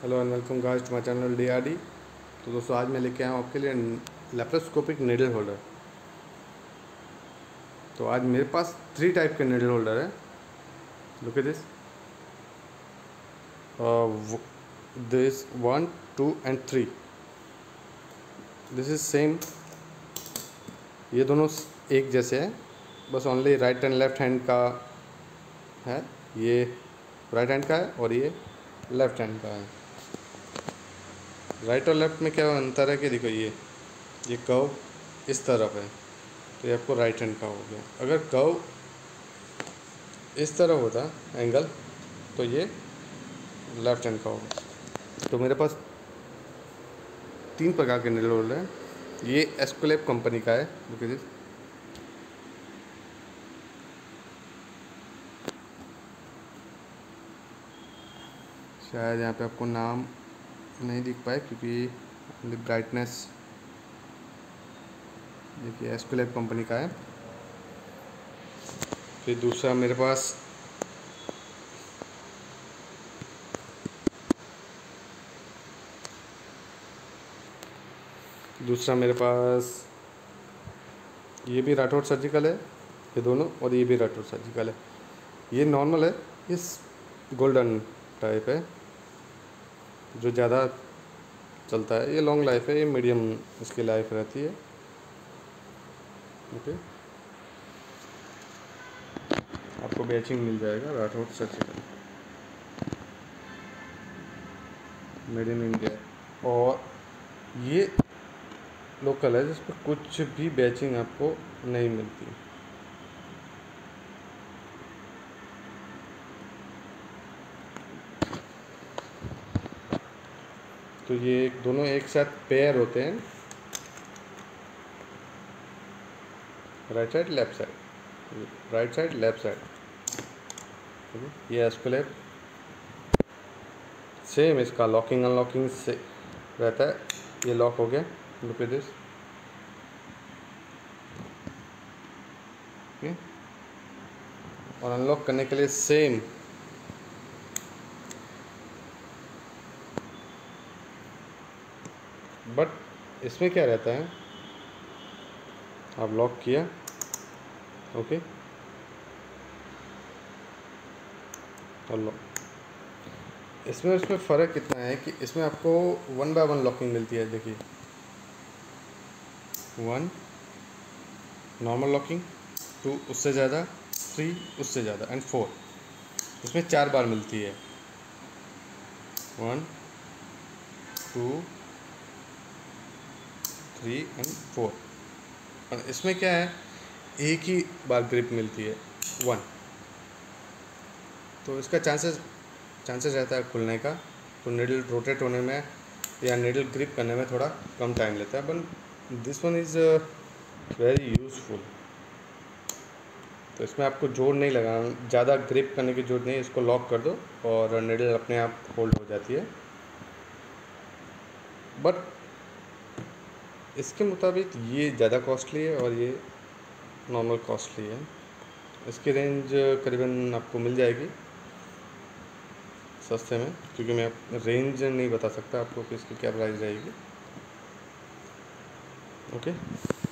Hello and welcome guys to my channel DRD। तो दोस्तों आज मैं लेके आया हूँ आपके लिए लेप्रोस्कोपिक नीडल होल्डर। तो आज मेरे पास 3 टाइप के नीडल होल्डर है। Look at this 1, 2 and 3। This is same. ये दोनों एक जैसे हैं, बस only right and left hand का है। ये राइट हैंड का है और ये लेफ्ट हैंड का है। राइट और लेफ्ट में क्या अंतर है कि देखो ये कर्व इस तरफ है तो ये आपको राइट हैंड का हो गया। अगर कर्व इस तरफ होता एंगल तो ये लेफ्ट हैंड का होगा। तो मेरे पास 3 प्रकार के नीडल होल्डर हैं। ये एस्कोलैब कंपनी का है। देखिए जी, शायद यहाँ पे आपको नाम नहीं दिख पाए क्योंकि ब्राइटनेस। देखिए एस्कोलैब कंपनी का है। फिर दूसरा मेरे पास ये भी राठौड़ सर्जिकल है, ये दोनों, और ये भी राठौड़ सर्जिकल है। ये नॉर्मल है, ये गोल्डन टाइप है जो ज़्यादा चलता है। ये लॉन्ग लाइफ है, ये मीडियम इसकी लाइफ रहती है। ओके, आपको बैचिंग मिल जाएगा Rathore surgical, made in India. और ये लोकल है जिस पर कुछ भी बैचिंग आपको नहीं मिलती। तो ये दोनों एक साथ पेयर होते हैं, right side left side, right side left side. ये एस्कोलैब सेम, इसका लॉकिंग अनलॉकिंग से रहता है। ये लॉक हो गया, लुक एट दिस। और अनलॉक करने के लिए सेम बट इसमें क्या रहता है, आप लॉक किया, ओके, और लॉक। इसमें फ़र्क कितना है कि इसमें आपको 1 बाय 1 लॉकिंग मिलती है। देखिए 1 नॉर्मल लॉकिंग, 2 उससे ज़्यादा, 3 उससे ज़्यादा एंड 4। इसमें 4 बार मिलती है, 1, 2, 3 एंड 4। और इसमें क्या है, एक ही बार ग्रिप मिलती है, 1। तो इसका चांसेस रहता है खुलने का। तो नीडल रोटेट होने में या नीडल ग्रिप करने में थोड़ा कम टाइम लेता है, but this one is very useful. तो इसमें आपको जोर नहीं लगाना, ज़्यादा ग्रिप करने की जरूरत नहीं है। इसको लॉक कर दो और नीडल अपने आप होल्ड हो जाती है। बट इसके मुताबिक ये ज़्यादा कॉस्टली है और ये नॉर्मल कॉस्टली है। इसकी रेंज करीबन आपको मिल जाएगी सस्ते में, क्योंकि मैं रेंज नहीं बता सकता आपको कि इसकी क्या प्राइस रहेगी। ओके।